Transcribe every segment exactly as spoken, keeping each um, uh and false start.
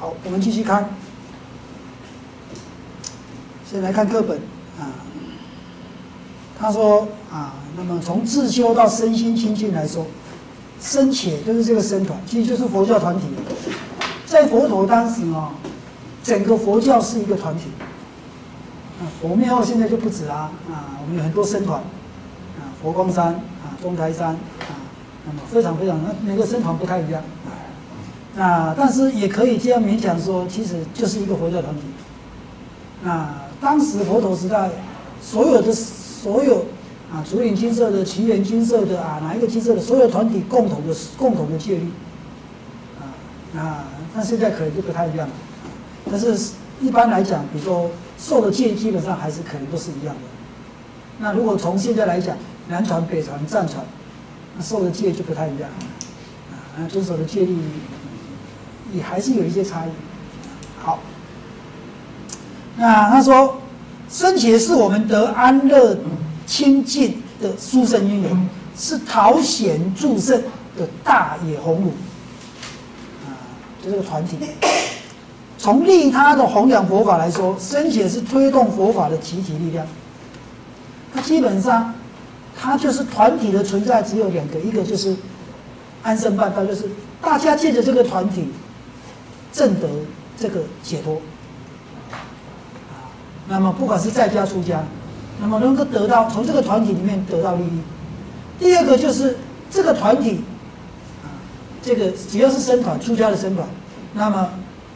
好，我们继续看，先来看课本啊。他说啊，那么从自修到身心清净来说，僧伽就是这个僧团，其实就是佛教团体。在佛陀当时啊，整个佛教是一个团体。啊，佛庙现在就不止啦啊，我们有很多僧团啊，佛光山啊、中台山啊，那么非常非常，那每个僧团不太一样。那但是也可以这样勉强说，其实就是一个佛教团体。那当时佛陀时代，所有的所有啊，竹林精舍的、奇缘精舍的啊，哪一个精舍的，所有团体共同的共同的戒律啊，那那现在可能就不太一样了。但是一般来讲，比如说受的戒基本上还是可能都是一样的。那如果从现在来讲，南传、北传、藏传，那受的戒就不太一样啊，那遵守的戒律也还是有一些差异。好，那他说，僧伽是我们得安乐清净的殊胜因缘，是讨显助胜的大野宏儒啊，就这个团体。从利他的弘扬佛法来说，僧伽是推动佛法的集体力量。它基本上，它就是团体的存在只有两个，一个就是安身办道，就是大家借着这个团体证得这个解脱。啊，那么不管是在家出家，那么能够得到从这个团体里面得到利益。第二个就是这个团体，啊，这个只要是僧团出家的僧团，那么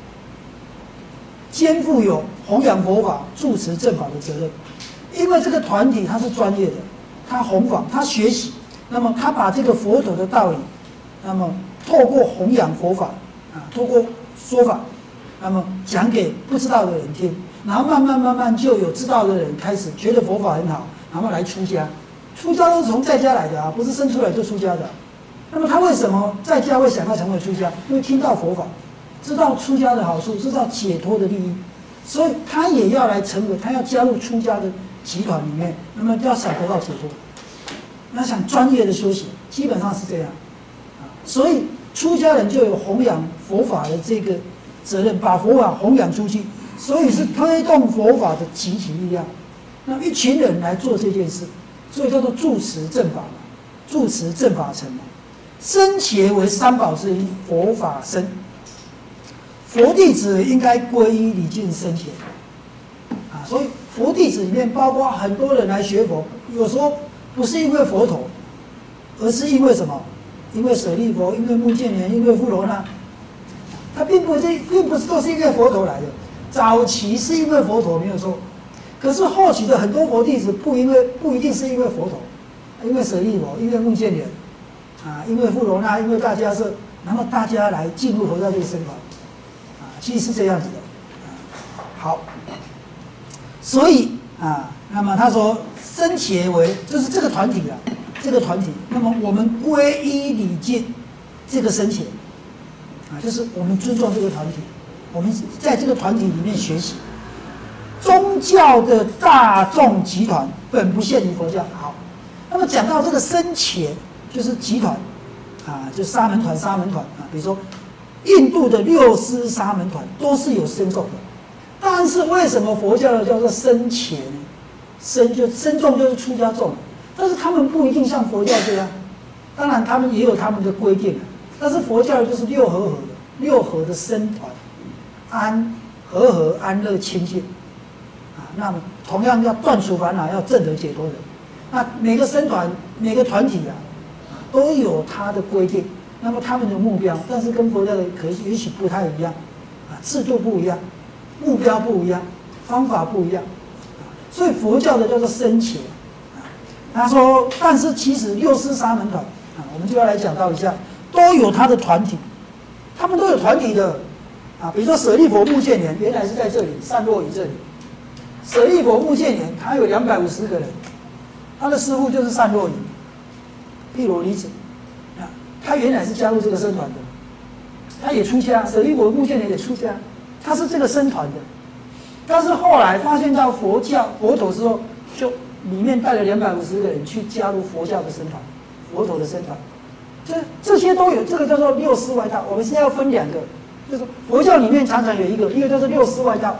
肩负有弘扬佛法、住持正法的责任，因为这个团体它是专业的，它弘法、它学习，那么它把这个佛陀的道理，那么透过弘扬佛法啊，透过说法，那么讲给不知道的人听，然后慢慢慢慢就有知道的人开始觉得佛法很好，然后来出家。出家都是从在家来的啊，不是生出来就出家的。那么他为什么在家会想要成为出家？因为听到佛法。知道出家的好处，知道解脱的利益，所以他也要来成为，他要加入出家的集团里面，那么要想得到解脱，那想专业的修行，基本上是这样，啊，所以出家人就有弘扬佛法的这个责任，把佛法弘扬出去，所以是推动佛法的集体力量，那一群人来做这件事，所以叫做住持正法嘛，住持正法成嘛，僧伽为三宝之一，佛法僧。佛弟子应该皈依礼敬僧伽，啊，所以佛弟子里面包括很多人来学佛，有时候不是因为佛陀，而是因为什么？因为舍利佛，因为目犍连，因为富罗那，他并不是并不是都是因为佛陀来的。早期是因为佛陀没有错，可是后期的很多佛弟子不因为不一定是因为佛陀，因为舍利佛，因为目犍连，啊，因为富罗那，因为大迦叶，然后大家来进入佛教这个僧团。其实是这样子的，好，所以啊，那么他说僧伽为就是这个团体啊，这个团体，那么我们皈依礼敬这个僧伽啊，就是我们尊重这个团体，我们在这个团体里面学习。宗教的大众集团本不限于佛教。好，那么讲到这个僧伽，就是集团啊，就沙门团、沙门团啊，比如说。印度的六师沙门团都是有僧众的，但是为什么佛教的叫做僧伽呢？僧就僧众就是出家众，但是他们不一定像佛教这样，当然他们也有他们的规定，但是佛教就是六和合的六合的僧团，安和合安乐清净啊，那么同样要断除烦恼，要证得解脱的，那每个僧团每个团体啊，都有它的规定。那么他们的目标，但是跟佛教的可也许不太一样，啊，制度不一样，目标不一样，方法不一样，啊，所以佛教的叫做僧伽，啊，他说，但是其实六师沙门团，啊，我们就要来讲到一下，都有他的团体，他们都有团体的，啊，比如说舍利佛目犍连原来是在这里，散落于这里，舍利佛目犍连他有两百五十个人，他的师父就是散落于毗罗离子。他原来是加入这个僧团的，他也出家，舍利佛目犍连也出家，他是这个僧团的。但是后来发现到佛教佛陀之后，就里面带了两百五十个人去加入佛教的僧团，佛陀的僧团。这这些都有，这个叫做六师外道。我们现在要分两个， 就是佛教里面常常有一个，一个就是六师外道，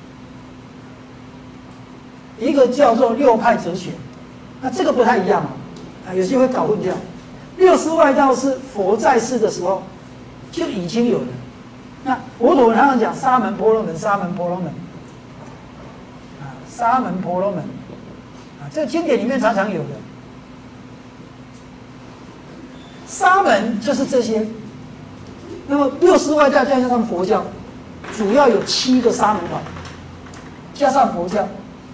一个叫做六派哲学。那这个不太一样啊，有些会搞混掉。六师外道是佛在世的时候就已经有了。那佛陀常常讲沙门婆罗门，沙门婆罗门，啊，沙门婆罗门，啊，这个经典里面常常有的。沙门就是这些。那么六师外道再加上佛教，主要有七个沙门团，加上佛教，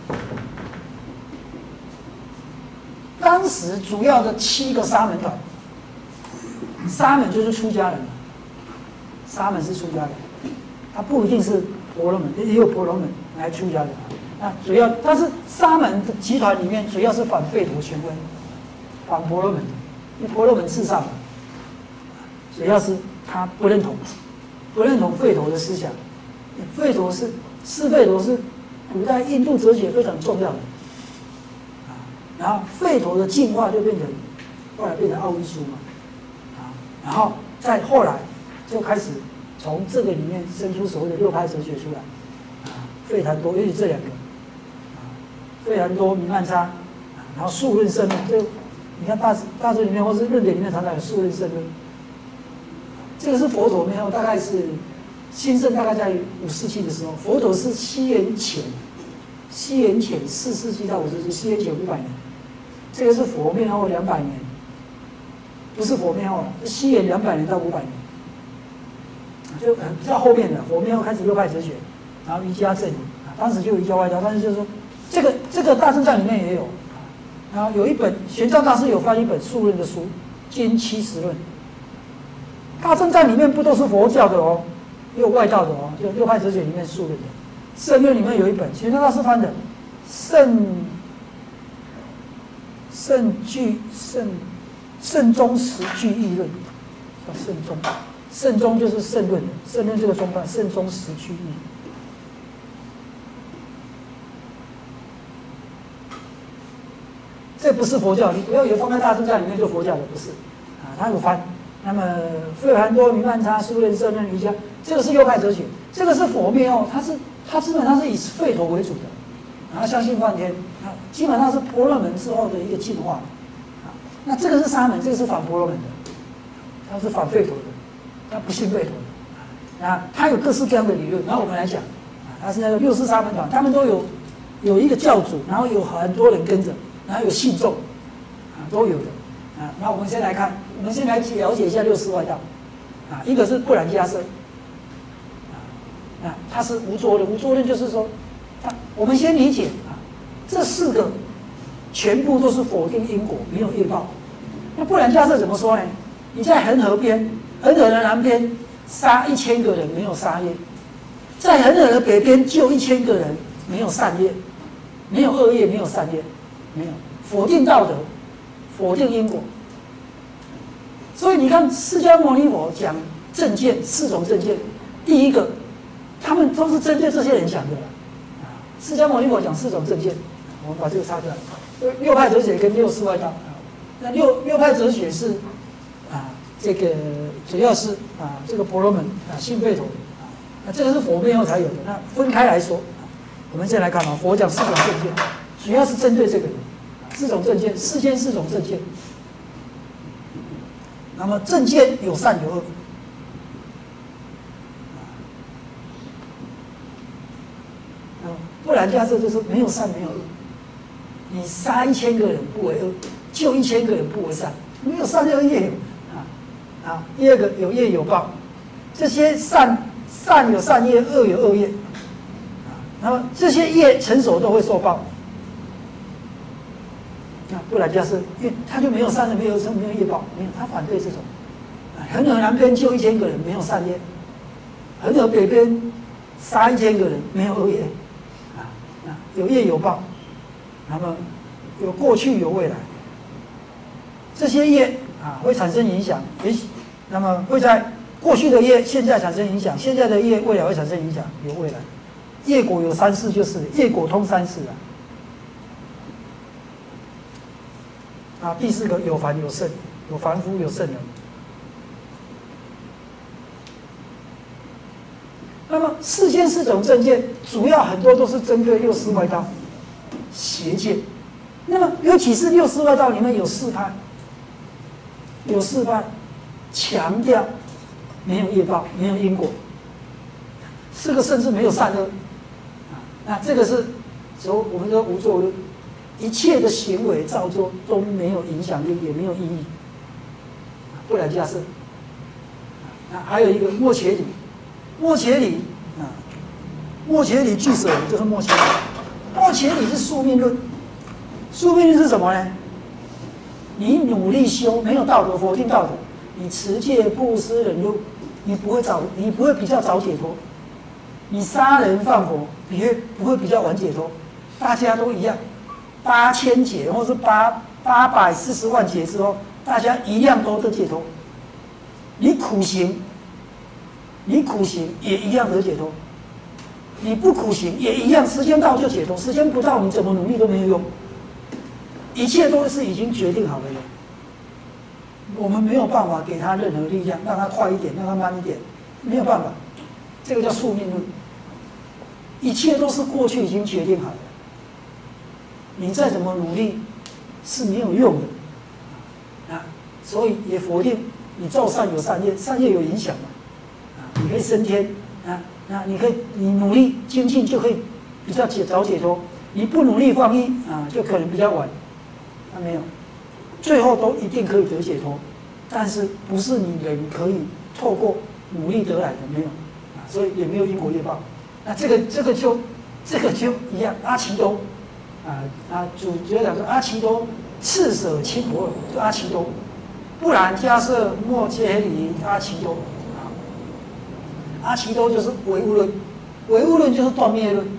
当时主要的七个沙门团，沙门就是出家人，沙门是出家人，他不一定是婆罗门，也有婆罗门来出家人啊。主要，但是沙门集团里面主要是反吠陀权威，反婆罗门，因为婆罗门至上嘛，主要是。他不认同，不认同吠陀的思想。吠陀是是吠陀是古代印度哲学非常重要的啊。然后吠陀的进化就变成后来变成奥义书嘛啊，然后再后来就开始从这个里面生出所谓的六派哲学出来啊，吠檀多，尤其这两个啊，吠檀多、弥曼叉，然后数论胜论，就你看大大师里面或是论点里面常常有数论胜论。这个是佛陀没有，大概是兴盛大概在五世纪的时候，佛陀是西元前，西元前四世纪到五世纪，西元前五百年，这个是佛灭后两百年，不是佛灭后，是西元两百年到五百年，就比较后面的佛灭后开始六派哲学，然后瑜伽正啊，当时就有瑜伽外道，但是就是说这个这个大正藏里面也有，然后有一本玄奘大师有翻一本数论的书，《经七十论》。大正藏里面不都是佛教的哦，也有外道的哦，就六派哲学里面数论的。圣论里面有一本玄奘大师翻的《圣圣句圣圣宗十句义论》，叫圣宗。圣宗就是圣论的，圣论这个宗派，圣宗十句义。这不是佛教，你不要以为放在大正藏里面就佛教的，不是啊，他有翻。那么吠檀多、弥曼叉、数论、胜论、瑜伽，这个是六派哲学，这个是佛灭后，它是它基本上是以吠陀为主的，然后相信梵天啊，基本上是婆罗门之后的一个进化啊。那这个是沙门，这个是反婆罗门的，他是反吠陀的，他不信吠陀的啊。他有各式各样的理论，然后我们来讲啊，他是那个六师沙门团，他们都有有一个教主，然后有很多人跟着，然后有信众啊，都有的啊。那我们先来看。我们先来了解一下六师外道，啊，一个是不染迦叶，啊，啊，他是无作论，无作论就是说，他我们先理解啊，这四个全部都是否定因果，没有业报。那不染迦叶怎么说呢？你在恒河边，恒河的南边杀一千个人没有杀业，在恒河的北边救一千个人没有善业，没有恶业，没有善业，没有否定道德，否定因果。所以你看，释迦牟尼佛讲正见四种正见，第一个，他们都是针对这些人讲的啊。释迦牟尼佛讲四种正见，我们把这个擦出来。六派哲学跟六师外道，那六六派哲学是啊，这个主要是啊，这个婆罗门啊，信吠陀啊，那这个是佛灭后才有的。那分开来说，我们先来看啊，佛讲四种正见，主要是针对这个人，四种正见，世间四种正见。那么正见有善有恶，不然假设就是没有善没有恶。你杀一千个人不为恶，救一千个人不为善，没有善就业有啊啊。第二个有业有报，这些善善有善业，恶有恶业啊。那么这些业成熟都会受报。那不然就是因为他就没有善业，没有没有业报，没有，他反对这种。恒河南边救一千个人没有善业，恒河北边杀一千个人没有恶业，啊啊，有业有报，那么有过去有未来，这些业啊会产生影响，也许那么会在过去的业现在产生影响，现在的业未来会产生影响，有未来，业果有三世就是业果通三世啊。啊，第四个有凡有圣，有凡夫有圣人。 那么世间四种正见，主要很多都是针对六师外道、邪见。那么尤其是六师外道里面有四派，有四派强调没有业报，没有因果，这个甚至没有善恶。啊，那这个是说我们说无作论，一切的行为造作都没有影响力，也没有意义，不然假设。啊，还有一个末伽理，末伽理啊，末伽理俱舍就是末伽理，末伽理是宿命论。宿命论是什么呢？你努力修，没有道德，否定道德，你持戒、布施、忍辱，你不会早，你不会比较早解脱。你杀人放火，你会不会比较晚解脱？大家都一样，八千劫或是八八百四十万劫之后，大家一样都得解脱。你苦行，你苦行也一样得解脱；你不苦行也一样，时间到就解脱，时间不到你怎么努力都没有用。一切都是已经决定好了的，我们没有办法给他任何力量，让他快一点，让他慢一点，没有办法。这个叫宿命论，一切都是过去已经决定好的，你再怎么努力是没有用的啊。所以也否定你造善有善业，善业有影响嘛啊，你可以升天啊，那你可以你努力精进就可以比较解早解脱，你不努力放逸啊，就可能比较晚。啊，没有，最后都一定可以得解脱，但是不是你人可以透过努力得来的，没有啊，所以也没有因果业报。那这个这个就这个就一样，阿耆多啊啊，主角讲说阿耆多赤舍亲不二，就阿耆多，不然迦摄末伽理阿耆多啊，阿耆多就是唯物论，唯物论就是断灭论，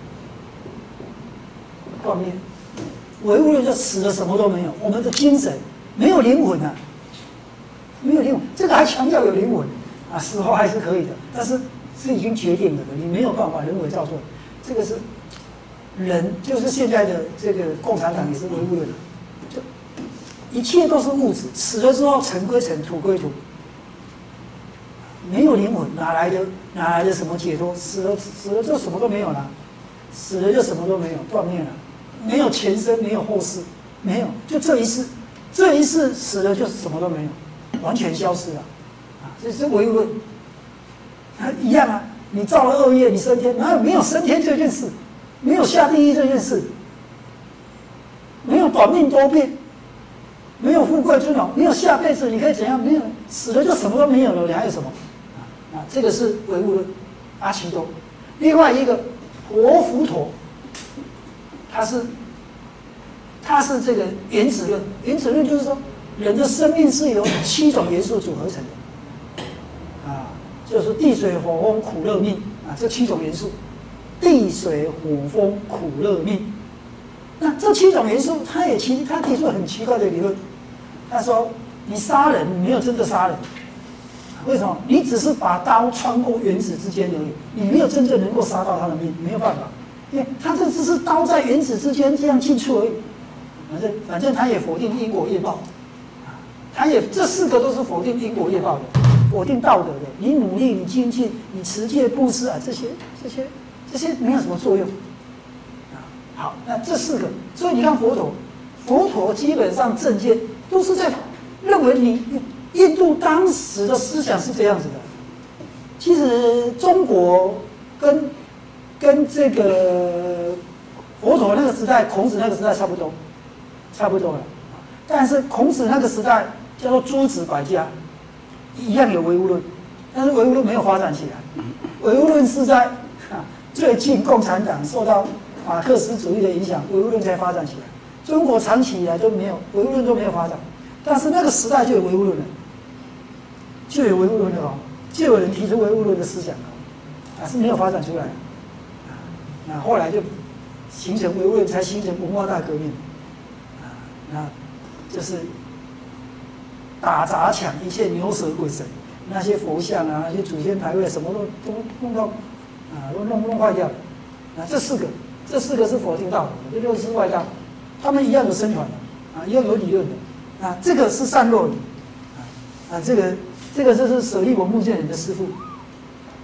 断灭。唯物论就死了什么都没有，我们的精神没有灵魂啊，没有灵魂，这个还强调有灵魂啊，死后还是可以的，但是是已经决定了的，你没有办法人为造作，这个是人，就是现在的这个共产党也是唯物论，就一切都是物质，死了之后尘归尘，土归土，没有灵魂，哪来的哪来的什么解脱？死了死了就什么都没有了，死了就什么都没有，断灭了。没有前生，没有后世，没有，就这一世，这一世死了就是什么都没有，完全消失了，啊，这是唯物论，啊，一样啊，你造了恶业，你升天，哪有没有升天这件事？没有下地狱这件事，没有短命多病，没有富贵尊荣，没有下辈子你可以怎样？没有，死了就什么都没有了，你还有什么？啊，这个是唯物论，阿耆多。另外一个活佛陀。它是，它是这个原子论。原子论就是说，人的生命是由七种元素组合成的，啊，就是地水火风苦乐命啊，这七种元素，地水火风苦乐命。那这七种元素，他也提他提出很奇怪的理论。他说，你杀人，你没有真的杀人，为什么？你只是把刀穿过原子之间而已，你没有真正能够杀到他的命，没有办法。因为他这只是刀在原子之间这样进出而已，反正反正他也否定因果业报，啊，他也这四个都是否定因果业报的，否定道德的。你努力，你精进，你持戒布施啊，这些这些这些没有什么作用，啊，好，那这四个，所以你看佛陀，佛陀基本上正见都是在认为你印度当时的思想是这样子的，其实中国跟跟这个佛陀那个时代、孔子那个时代差不多，差不多了。但是孔子那个时代叫做诸子百家，一样有唯物论，但是唯物论没有发展起来。唯物论是在啊最近共产党受到马克思主义的影响，唯物论才发展起来。中国长期以来都没有唯物论都没有发展，但是那个时代就有唯物论了，就有唯物论了哦，就有人提出唯物论的思想哦，啊是没有发展出来。那后来就形成唯物论，才形成文化大革命，啊，那就是打砸抢一切牛蛇鬼神，那些佛像啊，那些祖先牌位，什么都都弄到啊，都弄弄坏掉了。啊，这四个，这四个是否定道的，这六师外道，他们一样有僧团的，啊，一样有理论的，啊，这个是善若理，啊，啊，这个这个就是舍利弗目犍连的师父，啊，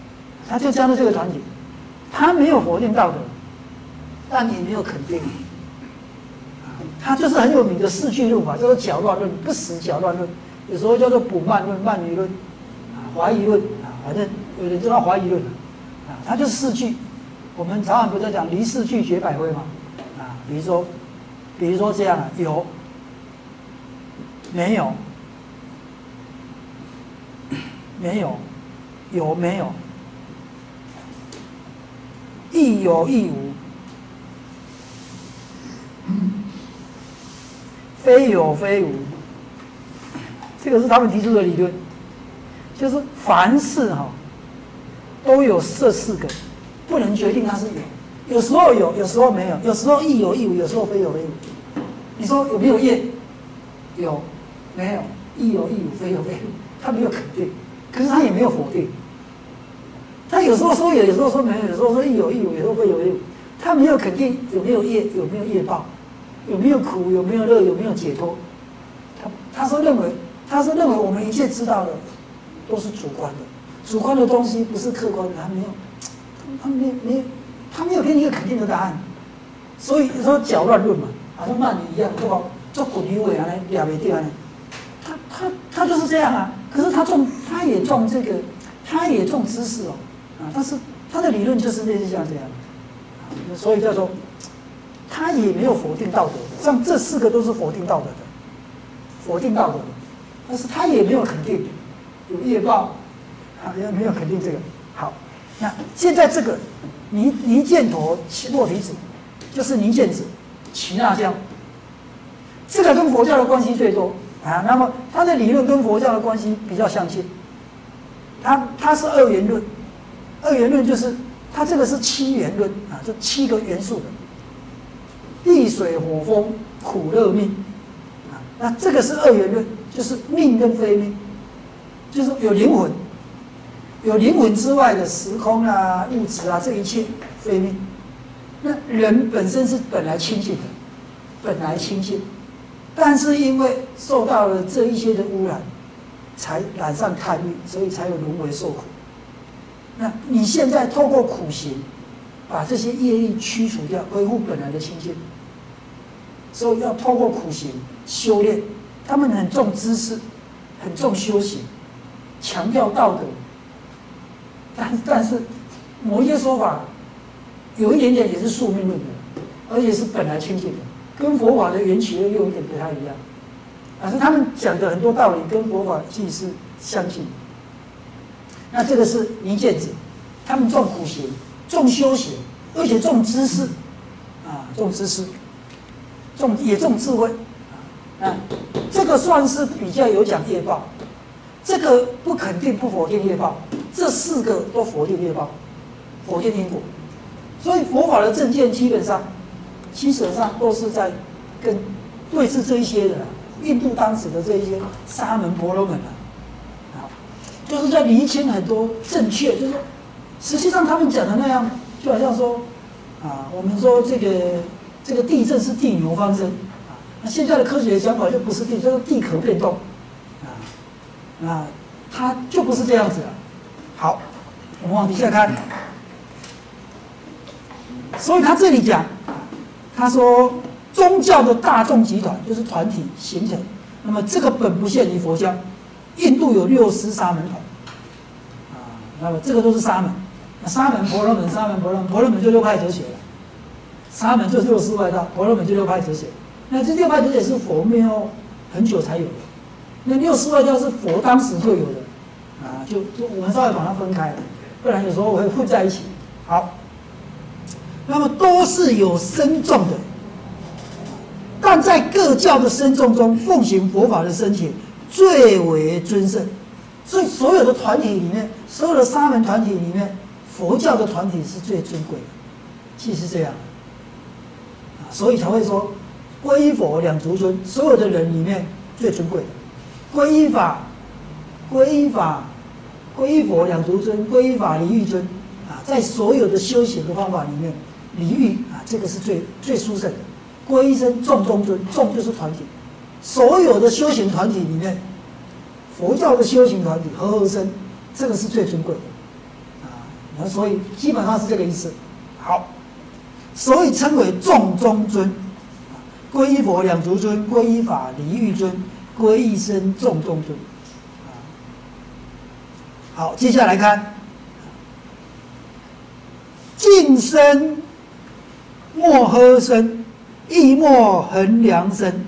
他就加入这个团体，他没有否定道德，但也没有肯定。他就是很有名的四句论法，叫做搅乱论、不死搅乱论，有时候叫做补慢论、慢疑论，啊，怀疑论啊，反正有人知道怀疑论啊，他就是四句。我们常常不在讲离四句绝百灰嘛，啊，比如说，比如说这样啊，有，没有，没有，有没有，亦有亦无。非有非无，这个是他们提出的理论，就是凡事哈都有这四个，不能决定它是有，有时候有，有时候没有，有时候亦有亦无，有时候非有非无。你说有没有业？有，没有？亦有亦无，非有非无。他没有肯定，可是他也没有否定。他有时候说有，有时候说没有，有时候说亦有亦无，有时候非有非无。他没有肯定有没有业，有没有业报。有没有苦？有没有乐？有没有解脱？他他说认为，他是认为我们一切知道的都是主观的，主观的东西不是客观的，他没有，他没没有，他没有给你一个肯定的答案，所以说搅乱论嘛，好像曼尼一样，对吧？做滚鱼尾啊，来两没掉呢，他他他就是这样啊。可是他重，他也重这个，他也重知识哦，啊，但是他的理论就是类似像这样，啊，所以叫做。他也没有否定道德的，像这四个都是否定道德的，否定道德的，但是他也没有肯定有业报，啊，也没有肯定这个。好，那现在这个泥泥犍陀落体子，就是泥犍子、耆那教，这个跟佛教的关系最多啊。那么他的理论跟佛教的关系比较相近，他他是二元论，二元论就是他这个是七元论啊，这七个元素的。地水火风苦乐命，啊，那这个是二元论，就是命跟非命，就是有灵魂，有灵魂之外的时空啊、物质啊，这一切非命。那人本身是本来清净的，本来清净，但是因为受到了这一些的污染，才染上贪欲，所以才有轮回受苦。那你现在透过苦行，把这些业力驱除掉，恢复本来的清净。所以要透过苦行修炼，他们很重知识，很重修行，强调道德。但但是某一些说法有一点点也是宿命论的，而且是本来清净的，跟佛法的缘起又有一点不太一样。但是他们讲的很多道理跟佛法其实是相近。那这个是泥犍子，他们重苦行，重修行，而且重知识，啊，重知识。重也重智慧，啊，这个算是比较有讲业报，这个不肯定不否定业报，这四个都否定业报，否定因果，所以佛法的正见基本上，基本上都是在跟对治这一些的，印度当时的这一些沙门婆罗门啊，啊，就是在厘清很多正确，就是说，实际上他们讲的那样，就好像说，啊，我们说这个。这个地震是地牛方针，啊，那现在的科学讲法就不是地，就是地壳变动，啊，啊，它就不是这样子了。好，我们往底下看，所以他这里讲，他说宗教的大众集团就是团体形成，那么这个本不限于佛教，印度有六师沙门团，啊，那么这个都是沙门，那沙门婆罗门、沙门婆罗门、婆罗门就六派哲学了。沙门就是六师外道，婆罗门就六派哲学。那这六派哲学是佛庙很久才有的，那六师外道是佛当时就有的，啊，就就我们稍微把它分开，不然有时候我会混在一起。好，那么都是有僧众的，但在各教的僧众中，奉行佛法的僧伽最为尊胜。所以所有的团体里面，所有的沙门团体里面，佛教的团体是最尊贵的，其实是这样。所以才会说，皈依佛两足尊，所有的人里面最尊贵的。皈依法，皈依法，皈依佛两足尊，皈依法离欲尊啊，在所有的修行的方法里面，离欲啊，这个是最最殊胜的。皈依僧众中尊，众就是团体，所有的修行团体里面，佛教的修行团体和合僧，这个是最尊贵的啊。 那所以基本上是这个意思。好，所以称为众中尊。皈依佛两足尊，皈依法离欲尊，皈依僧众中尊。好，接下来看净身莫呵身，亦莫衡量身。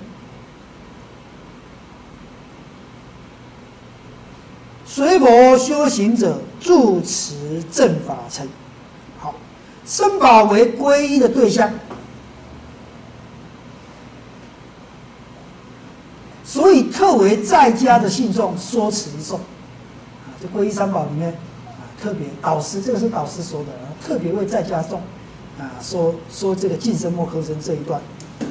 随佛修行者，住持正法称。好，僧宝为皈依的对象，所以特为在家的信众说持诵。啊，这皈依三宝里面啊，特别导师，这个是导师说的，啊、特别为在家众啊说说这个净身莫呵身这一段。啊、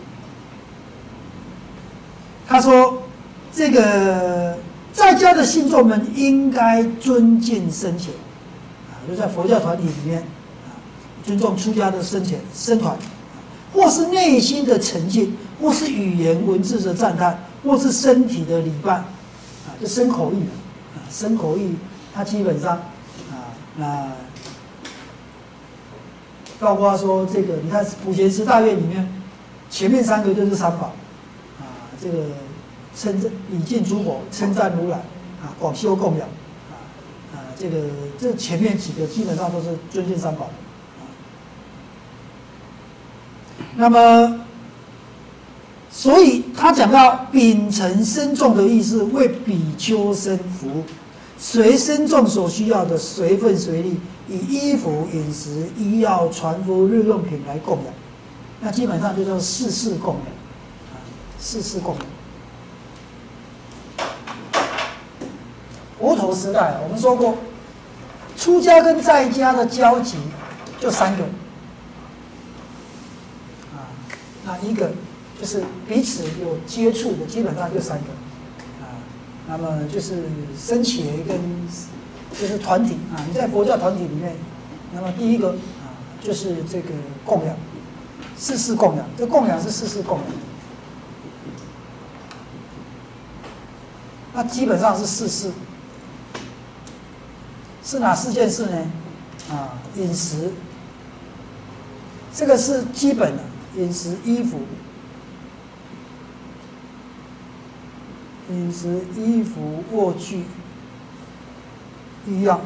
他说这个。在家的信众们应该尊敬僧前，啊，就在佛教团体里面，啊，尊重出家的僧前僧团，或是内心的沉静，或是语言文字的赞叹，或是身体的礼拜，啊，就身口意，啊，身口意，它基本上，啊，那包括说这个，你看普贤十大愿里面，前面三个就是三宝，啊，这个。称赞礼敬诸佛，称赞如来，啊，广修供养，啊啊，这个这前面几个基本上都是尊敬三宝的。啊、那么，所以他讲到秉承僧众的意思，为比丘僧服务，随僧众所需要的随份随力，以衣服、饮食、医药、传服、日用品来供养。那基本上就叫四事供养，啊，四事供养。佛陀时代，我们说过，出家跟在家的交集就三个，啊，那一个就是彼此有接触的，基本上就三个，啊，那么就是僧伽跟就是团体啊，你在佛教团体里面，那么第一个啊就是这个供养，四事供养，这供养是四事供养，那基本上是四事。是哪四件事呢？啊，饮食，这个是基本的，饮食、衣服、饮食、衣服、卧具、医药。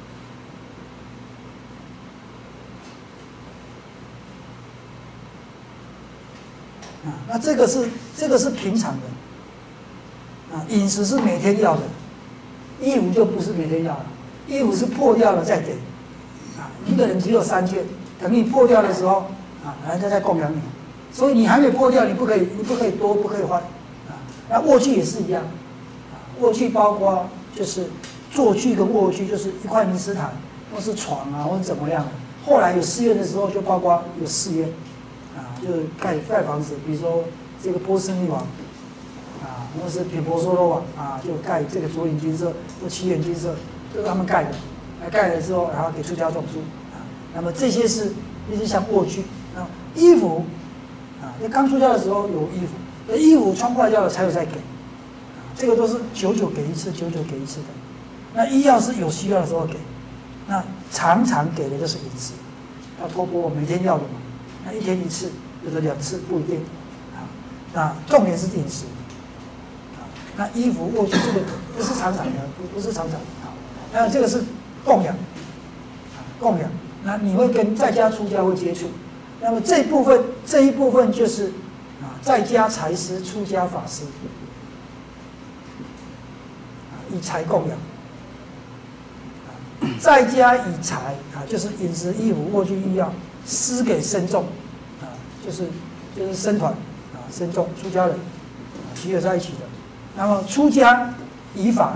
啊，那这个是这个是平常的，啊，饮食是每天要的，衣服就不是每天要的。衣服是破掉了再给，啊，一个人只有三件，等你破掉的时候，啊，人家再供养你，所以你还没破掉，你不可以，你不可以多，不可以换，啊，那卧具也是一样，啊，卧具包括就是坐具跟卧具，就是一块泥石毯，或是床啊，或者怎么样的。后来有寺院的时候，就包括有寺院，啊，就是盖盖房子，比如说这个波斯匿王，啊，或是毗婆娑罗王，啊，就盖这个左眼金色或七眼金色。就是他们盖的，盖了之后，然后给出家众住啊。那么这些是一些像卧具啊，衣服啊，那刚出家的时候有衣服，那衣服穿坏掉了才有再给，啊，这个都是久久给一次，久久给一次的。那医药是有需要的时候给，那常常给的就是饮食，要托钵每天要的嘛，那一天一次，有的两次不一定啊。那重点是饮食啊，那衣服卧具这个不是常常的，不不是常常的。那这个是供养，啊，供养。那你会跟在家出家会接触，那么这一部分这一部分就是啊，在家财师、出家法师，啊，以财供养，啊，在家以财啊，就是饮食、衣服、卧具、医药，施给僧众，啊，就是就是僧团啊，僧众出家人啊，集合在一起的。那么出家以法。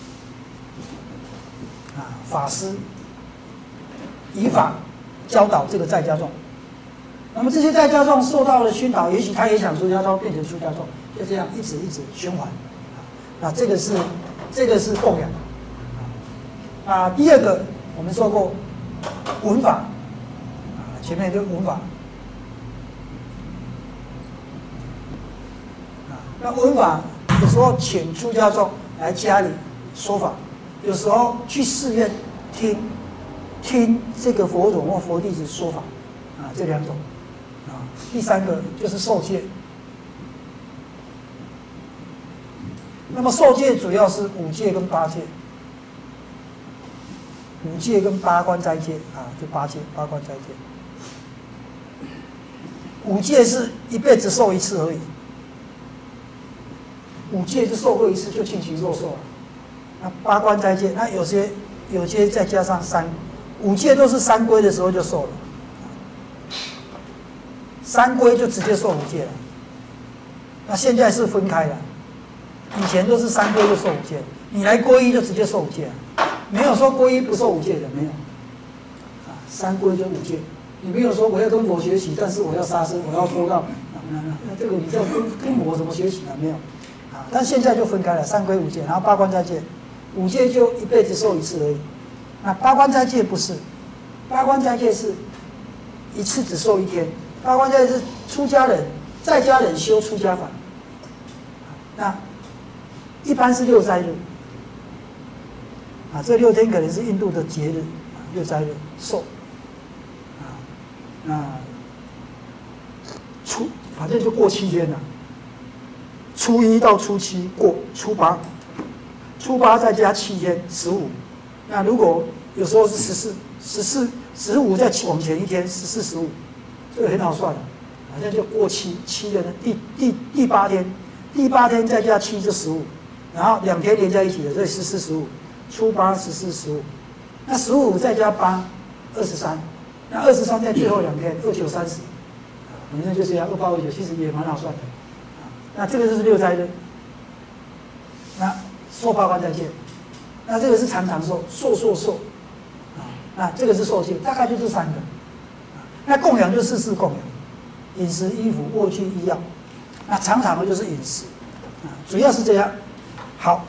法师以法教导这个在家众，那么这些在家众受到了熏陶，也许他也想出家众，变成出家众，就这样一直一直循环。那这个是这个是供养。啊，第二个我们说过闻法，啊，前面就闻法。啊，那闻法有时候请出家众来家里说法。有时候去寺院听， 听这个佛陀或佛弟子说法，啊，这两种，啊，第三个就是受戒。那么受戒主要是五戒跟八戒，五戒跟八关斋戒啊，就八戒八关斋戒。五戒是一辈子受一次而已，五戒就受过一次就尽其肉受了。那八关斋戒，那有些有些再加上三，五戒都是三归的时候就受了，三归就直接受五戒了。那现在是分开了，以前都是三归就受五戒，你来皈依就直接受五戒了，没有说皈依不受五戒的，没有。啊，三归就五戒。你没有说我要跟佛学习，但是我要杀生，我要偷盗，那那那这个你叫跟跟我怎么学习啊？没有，啊，但现在就分开了，三归五戒，然后八关斋戒，五戒就一辈子受一次而已。那八关斋戒不是，八关斋戒是一次只受一天，八关斋戒是出家人在家人修出家法，那一般是六斋日，啊，这六天可能是印度的节日，啊，六斋日受。那初反正就过七天了，初一到初七过，初八，初八再加七天，十五。那如果有时候是十四，十四十五再往前一天，十四十五，这个很好算了，反正就过七七的第第第八天，第八天再加七就十五，然后两天连在一起的，所以十四十五，初八十四十五，那十五再加八，二十三。那二十三在最后两天，二九三十，反正就是要二八二九，其实也蛮好算的。啊，那这个就是六斋日。那受八关斋戒，那这个是常常受，受受受，啊，那这个是受戒，大概就这三个。啊，那供养就四事供养，饮食、衣服、卧具、医药。那常常的就是饮食，啊，主要是这样。好，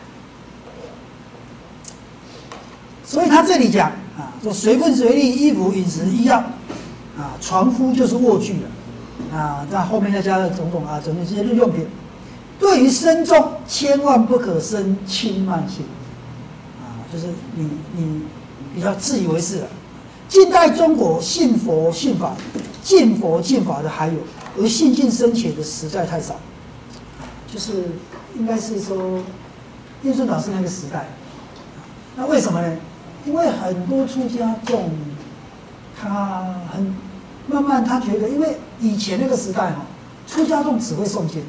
所以他这里讲。啊，说随份随力，衣服、饮食、医药，啊，床铺就是卧具了，啊，那后面再加了种种啊，整这些日用品。对于身重，千万不可生轻慢心，啊，就是你你比较自以为是了。近代中国信佛信法、敬佛敬法的还有，而信近深浅的实在太少，就是应该是说，印顺老师那个时代，那为什么呢？因为很多出家众，他很慢慢他觉得，因为以前那个时代哈，出家众只会诵经，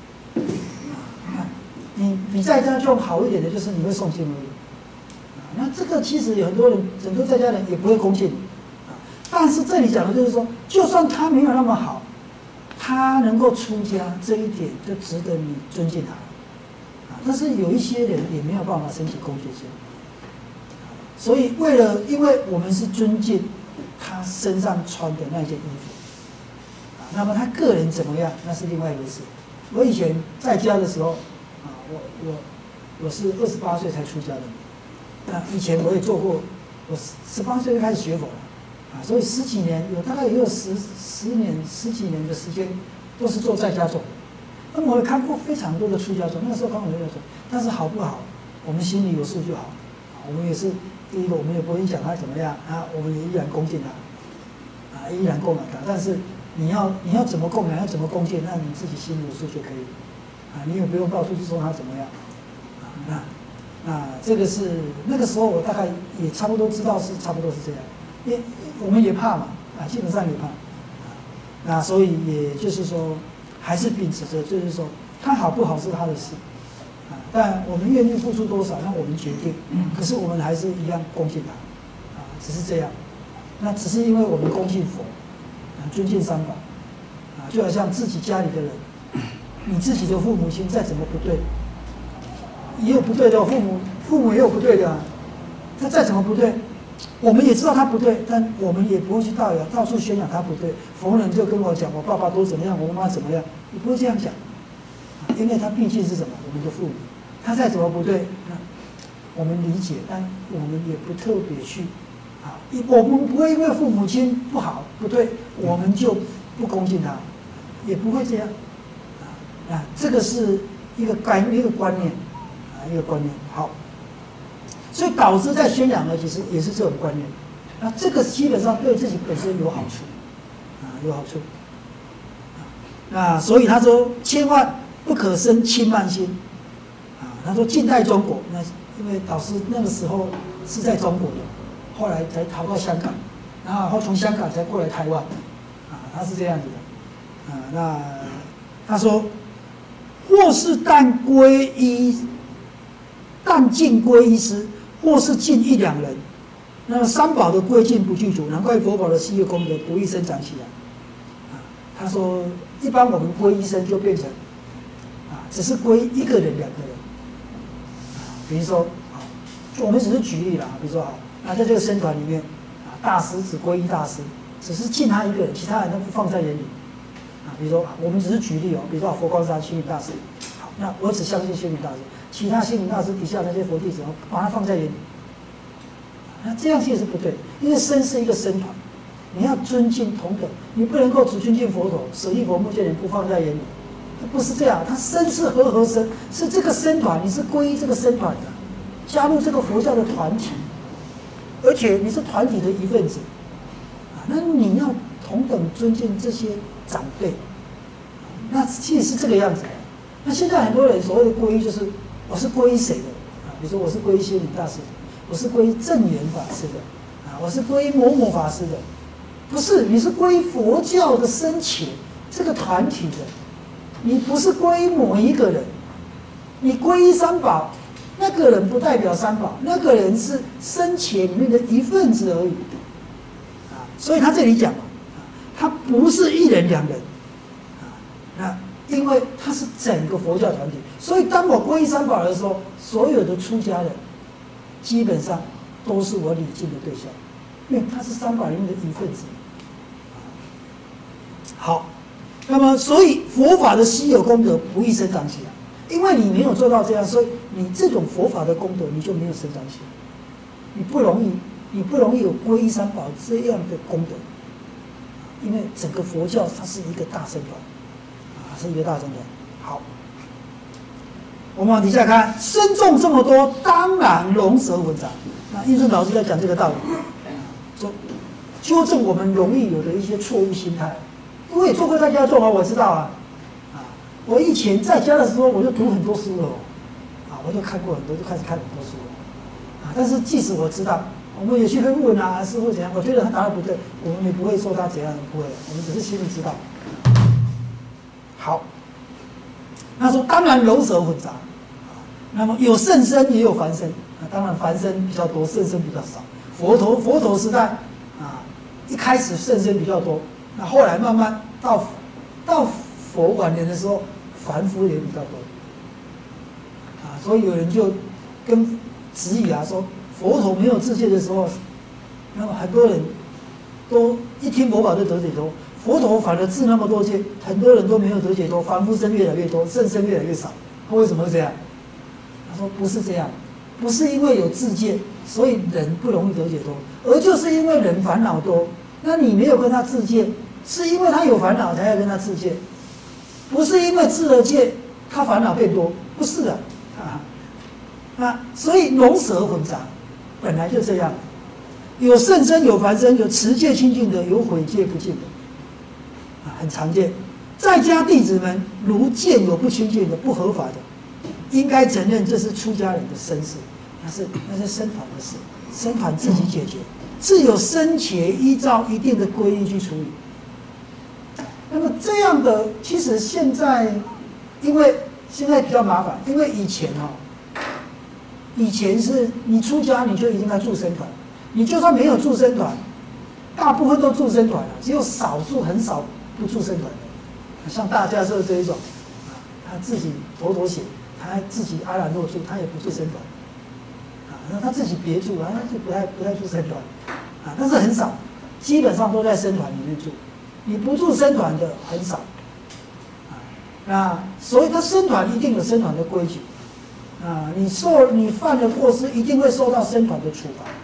你你在家众好一点的就是你会诵经而已，那这个其实有很多人，很多在家人也不会恭敬，但是这里讲的就是说，就算他没有那么好，他能够出家这一点就值得你尊敬他，啊，但是有一些人也没有办法升起恭敬心。所以，为了，因为我们是尊敬他身上穿的那件衣服，啊，那么他个人怎么样，那是另外一回事。我以前在家的时候，啊，我我我是二十八岁才出家的，那以前我也做过，我十八岁就开始学佛了，啊，所以十几年有大概也有十十年十几年的时间都是做在家众。那么我也看过非常多的出家众，那个时候看过出家众，但是好不好，我们心里有数就好，啊，我们也是。第一个，我们也不会讲他怎么样啊，我们也依然恭敬他，啊，依然供养他。但是你要你要怎么供养，要怎么恭敬，那你自己心里有数就可以，啊，你也不用到处去说他怎么样，啊，那那这个是那个时候我大概也差不多知道是差不多是这样，因为我们也怕嘛，啊，基本上也怕，啊，那所以也就是说，还是秉持着就是说，他好不好是他的事。但我们愿意付出多少，让我们决定。可是我们还是一样恭敬他，啊，只是这样。那只是因为我们恭敬佛，啊，尊敬三宝，啊，就好像自己家里的人，你自己的父母亲再怎么不对，也有不对的父母，父母也有不对的啊。他再怎么不对，我们也知道他不对，但我们也不会去到呀到处宣扬他不对。逢人就跟我讲，我爸爸都怎么样，我妈妈怎么样，你不会这样讲，啊，因为他毕竟是什么，我们的父母。他再怎么不对，那我们理解，但我们也不特别去，啊，我们不会因为父母亲不好不对，我们就不恭敬他，也不会这样，啊啊，这个是一个概一个观念，啊，一个观念。好，所以导师在宣扬的其实也是这种观念， 那这个基本上对自己本身有好处，啊，有好处。啊，所以他说千万不可生轻慢心，啊，他说近代中国，那因为导师那个时候是在中国的，后来才逃到香港，然后从香港才过来台湾，啊，他是这样子的，啊，那他说，或是但皈依，但尽皈依师，或是尽一两人，那么三宝的归尽不具足，难怪佛法的稀有功德不易生长起来。啊，他说。一般我们皈依生就变成，啊，只是皈一个人、两个人，啊，比如说，啊，我们只是举例啦，比如说，啊，那在这个僧团里面，啊，大师只皈依大师，只是敬他一个人，其他人都不放在眼里，啊，比如说，我们只是举例哦，比如说佛光山星云大师，好，那我只相信星云大师，其他星云大师底下那些佛弟子，我把他放在眼里，那这样其实是不对，因为僧是一个僧团。你要尊敬同等，你不能够只尊敬佛陀，舍利佛、目犍连不放在眼里，不是这样。他僧是和合僧，是这个僧团，你是皈依这个僧团的，加入这个佛教的团体，而且你是团体的一份子，啊，那你要同等尊敬这些长辈，那其实是这个样子的。那现在很多人所谓的皈依，就是我是皈依谁的啊？比如说我是皈依星云大师的，我是皈依正言法师的，啊，我是皈依某某法师的。不是，你是皈依佛教的僧伽这个团体的，你不是皈依某一个人，你皈依三宝，那个人不代表三宝，那个人是僧伽里面的一份子而已，啊，所以他这里讲，啊，他不是一人两人，啊，那因为他是整个佛教团体，所以当我皈依三宝的时候，所有的出家人基本上都是我礼敬的对象，因为他是三宝里面的一份子。好，那么所以佛法的稀有功德不易生长起来，因为你没有做到这样，所以你这种佛法的功德你就没有生长起来，你不容易，你不容易有皈依三宝这样的功德，因为整个佛教它是一个大僧团，啊，是一个大僧团。好，我们往底下看，僧众这么多，当然龙蛇混杂。那印顺老师在讲这个道理，说纠正我们容易有的一些错误心态。我也做过在家众啊，我知道啊，啊，我以前在家的时候我就读很多书了，啊，我就看过很多，就开始看很多书了，啊，但是即使我知道，我们也去会问啊，师傅怎样，我觉得他答的不对，我们也不会说他怎样，不会，我们只是心里知道。好，他说当然龙蛇混杂，啊，那么有圣僧也有凡僧，啊，当然凡僧比较多，圣僧比较少。佛陀佛陀时代，啊，一开始圣僧比较多。那后来慢慢到到佛晚年的时候，凡夫也比较多，啊，所以有人就跟质疑啊，说佛陀没有自戒的时候，那么很多人都一听佛法就得解脱，佛陀反而治那么多戒，很多人都没有得解脱，凡夫生越来越多，圣僧越来越少。他为什么会这样？他说不是这样，不是因为有自戒，所以人不容易得解脱，而就是因为人烦恼多。那你没有跟他自戒，是因为他有烦恼才要跟他自戒，不是因为自了戒他烦恼变多，不是的啊。那所以龙蛇混杂，本来就这样，有圣僧有凡僧，有持戒清净的，有毁戒不净的，啊，很常见。在家弟子们如见有不清净的、不合法的，应该承认这是出家人的身事，那是那是僧团的事，僧团自己解决。是有僧伽依照一定的规律去处理。那么这样的，其实现在，因为现在比较麻烦，因为以前哦，以前是你出家你就一定要住僧团，你就算没有住僧团，大部分都住僧团了，只有少数很少不住僧团的，像大家社这一种，啊，他自己妥妥写，他自己阿耨若住，他也不住僧团。那他自己别住啊，他就不太不太住僧团，啊，但是很少，基本上都在僧团里面住。你不住僧团的很少，啊，那所以他僧团一定有僧团的规矩，啊，你受你犯了过失，一定会受到僧团的处罚，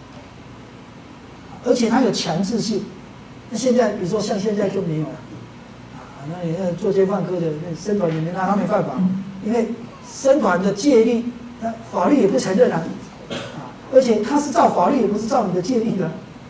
而且它有强制性。那现在比如说像现在就没有了，啊，那你那做奸犯科的那僧团里面，那他没办法，因为僧团的戒律，那法律也不承认啊。而且他是照法律，也不是照你的戒律的，啊，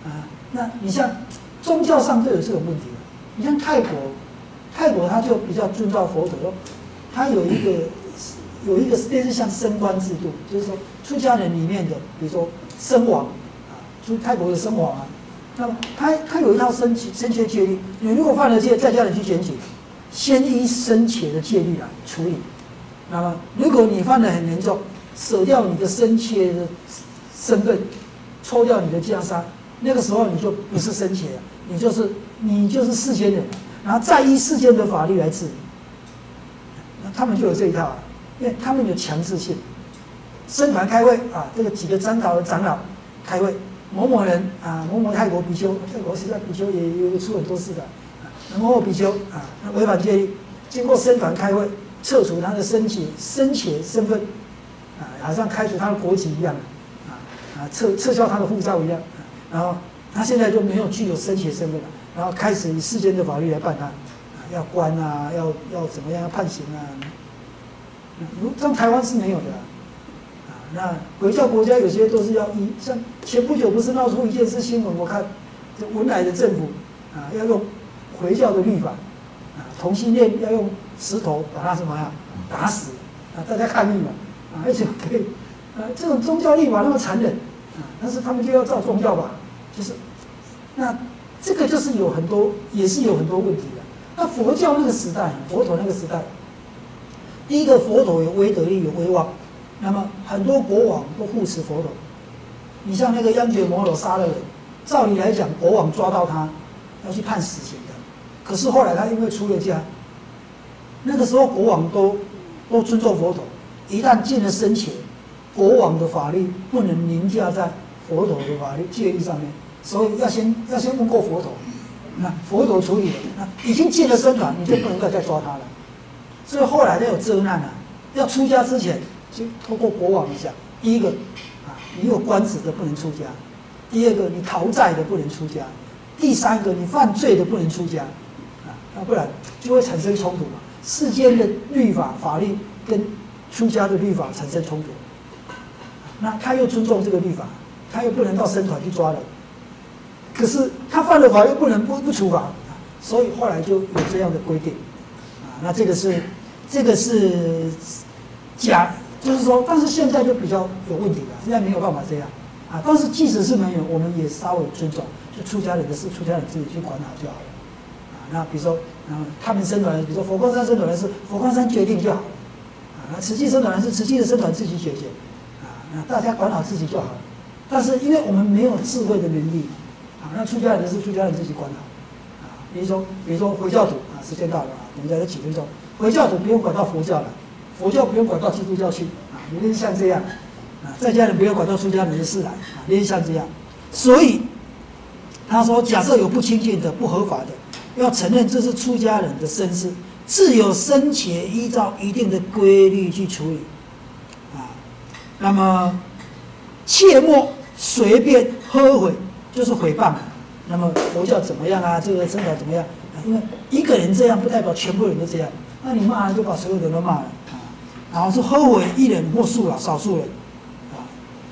那你像宗教上就有这种问题了。你像泰国，泰国他就比较遵照佛陀，他有一个有一个类似像升官制度，就是说出家人里面的，比如说僧王啊，出泰国的僧王啊，那么他他有一套生生切戒律，你如果犯了戒，在家人去检举，先依生切的戒律来处理。那么如果你犯得很严重，舍掉你的生切的身份，抽掉你的袈裟，那个时候你就不是生切了，你就是你就是世间人了，然后再依世间的法律来治理。那他们就有这一套啊，因为他们有强制性。僧团开会啊，这个几个长老的长老开会，某某人啊，某某泰国比丘，泰国现在比丘也有出很多事的，某某比丘啊，违反戒律，经过僧团开会，撤除他的生切生切身份，啊，好像开除他的国籍一样，啊啊，撤撤销他的护照一样，然后他现在就没有具有生切身份了，然后开始以世间的法律来办他，啊，要关啊，要要怎么样，要判刑啊，如像台湾是没有的啊。那回教国家有些都是要依，像前不久不是闹出一件事新闻，我看这文莱的政府啊要用回教的律法啊，同性恋要用石头把他什么呀打死啊，大家抗议嘛啊，而且可以啊这种宗教律法那么残忍啊，但是他们就要照宗教吧，就是那这个就是有很多也是有很多问题的。那佛教那个时代，佛陀那个时代，第一个佛陀有威德力有威望。那么很多国王都护持佛陀，你像那个央觉摩罗杀了人，照理来讲，国王抓到他要去判死刑的，可是后来他因为出了家，那个时候国王都都尊重佛陀，一旦进了生前，国王的法律不能凌驾在佛陀的法律戒律上面，所以要先要先问过佛陀，那佛陀处理了，那已经进了僧团，你就不能够再抓他了，所以后来他有责难啊，要出家之前。就透过国王一下，第一个啊，你有官职的不能出家；第二个，你逃债的不能出家；第三个，你犯罪的不能出家，啊，那不然就会产生冲突嘛。世间的律法法律跟出家的律法产生冲突，那他又尊重这个律法，他又不能到僧团去抓人，可是他犯了法又不能不不处罚，所以后来就有这样的规定，啊，那这个是这个是假。就是说，但是现在就比较有问题了，现在没有办法这样啊。但是即使是没有，我们也稍微尊重，就出家人的事，出家人自己去管好就好了啊。那比如说，嗯，他们僧团，比如说佛光山僧团的事，佛光山决定就好了啊。那慈济僧团的事，慈济的僧团自己解决啊。那大家管好自己就好了。但是因为我们没有智慧的能力啊，那出家人的事，出家人自己管好啊。比如说，比如说回教徒啊，时间到了啊，我们再有几分钟，回教徒不用管到佛教了。佛教不用管到基督教去啊，有点像这样啊，在家人不要管到出家人的事来啊，有点像这样。所以他说，假设有不清净的、不合法的，要承认这是出家人的身世，自有生且依照一定的规律去处理啊。那么切莫随便呵毁，就是诽谤。那么佛教怎么样啊？这个僧团怎么样？啊，因为一个人这样，不代表全部人都这样。那你骂人就把所有人都骂了。然后是呵毁一人或数了，少数人，啊，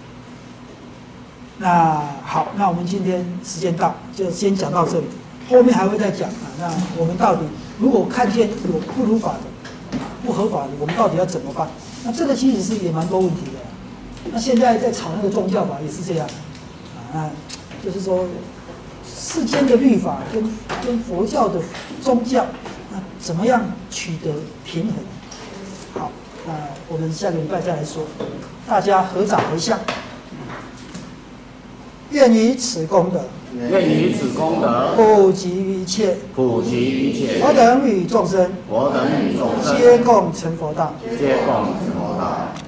那好，那我们今天时间到，就先讲到这里，后面还会再讲啊。那我们到底如果看见有不如法的、不合法的，我们到底要怎么办？那这个其实是也蛮多问题的。那现在在吵那个宗教法也是这样，啊，就是说世间的律法跟跟佛教的宗教，那怎么样取得平衡？好。那我们下个礼拜再来说，大家合掌为相，愿以此功德， 愿以此功德普及于一切， 普及一切， 我等与众生， 我等与众生， 皆共成佛道， 皆共成佛道。